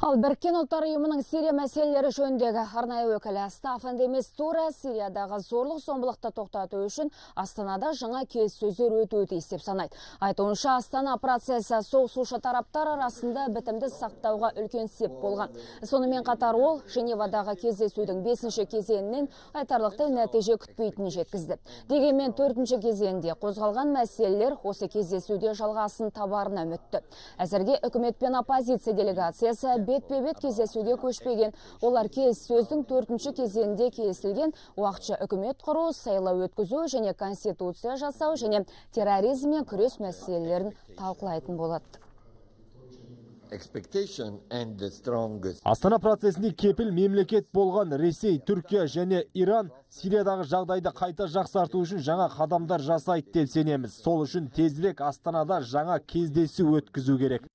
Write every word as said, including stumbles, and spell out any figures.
Ал Біріккен Ұлттар ұйымының Сирия мәселелері жөніндегі арнайы өкілі Стаффан де Мистура Сириядағы зорлық-зомбылықты тоқтату үшін Астанада жаңа келіссөздер өтуі тиіс деп санайды. Айтуынша, Астана процесі соғысушы тараптар арасында бітімді сақтауға үлкен сеп болған. Сонымен қатар ол Женевадағы кездесудің бесінші кезеңінен айтарлықтай нәтиже күтпейтінін жеткізді. Дегенмен төртінші кезеңде қозғалған мәселелер осы кездесуде жалғасын табарына үмітті. Әзірге үкімет пен оппозиция делегациясы бет-бе-бет кездесуге көшпеген. Олар келіссөздің төртінші кезеңінде келісілген уақытша үкімет құру, сайлау өткізу және конституция жасау және терроризммен күрес мәселелерін талқылайтын болады. Астана процесінде кепіл мемлекет болған Ресей, Түркия және Иран Сириядағы жағдайды қайта жақсарту үшін жаңа қадамдар жасайды деп сенеміз. Сол үшін тезірек Астанада жаңа кездесу өткізу керек.